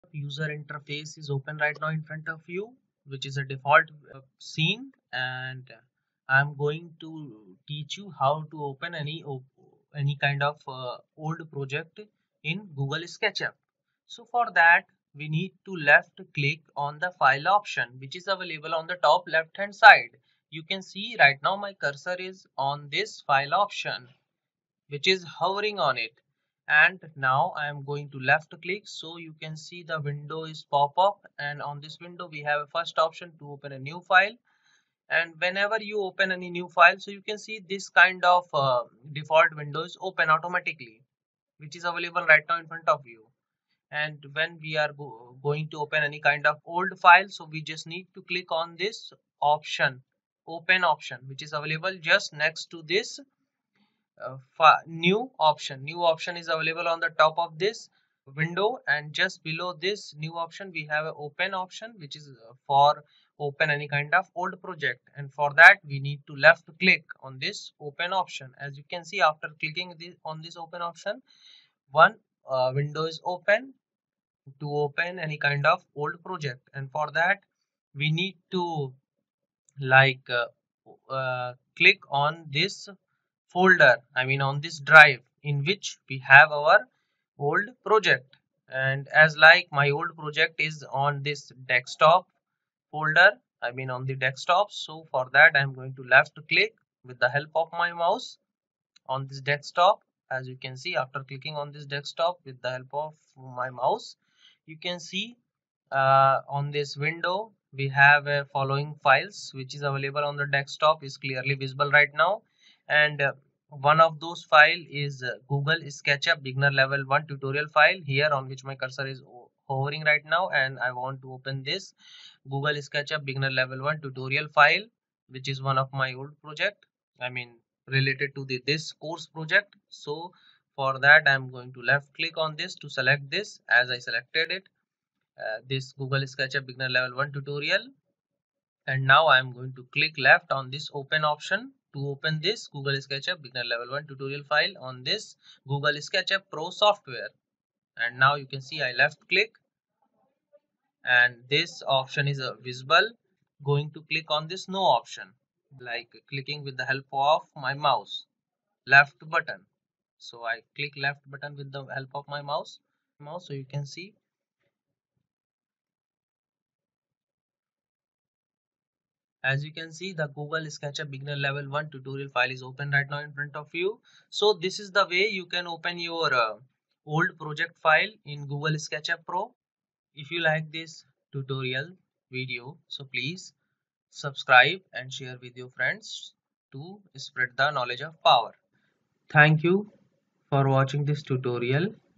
user interface is open right now in front of you, which is a default scene, and I'm going to teach you how to open any kind of old project in Google SketchUp. So for that, we need to left click on the file option, which is available on the top left hand side. You can see right now my cursor is on this file option, which is hovering on it. And now I am going to left click, so you can see the window is pop up, and on this window we have a first option to open a new file. And whenever you open any new file, so you can see this kind of default window is open automatically, which is available right now in front of you. And when we are going to open any kind of old file, so we just need to click on this option, open option, which is available just next to this new option is available on the top of this window, and just below this new option we have an open option, which is for open any kind of old project. And for that we need to left click on this open option. As you can see, after clicking on this open option, one window is open to open any kind of old project. And for that we need to like click on this folder, I mean on this drive in which we have our old project. And as like my old project is on this desktop folder, I mean on the desktop, so for that I'm going to left click with the help of my mouse on this desktop. As you can see, after clicking on this desktop with the help of my mouse, you can see on this window we have following files which is available on the desktop is clearly visible right now. And one of those file is Google SketchUp beginner level 1 tutorial file, here on which my cursor is hovering right now. And I want to open this Google SketchUp beginner level 1 tutorial file, which is one of my old project, I mean related to this course project. So for that I'm going to left click on this to select this. As I selected it, this Google SketchUp beginner level 1 tutorial, and now I am going to click left on this open option to open this Google SketchUp beginner level 1 tutorial file on this Google SketchUp Pro software. And now you can see I left click, and this option is visible. Going to click on this no option, like clicking with the help of my mouse left button. So I click left button with the help of my mouse, so you can see. As you can see, the Google SketchUp beginner level 1 tutorial file is open right now in front of you. So this is the way you can open your old project file in Google SketchUp Pro. If you like this tutorial video, so please subscribe and share with your friends to spread the knowledge of power. Thank you for watching this tutorial.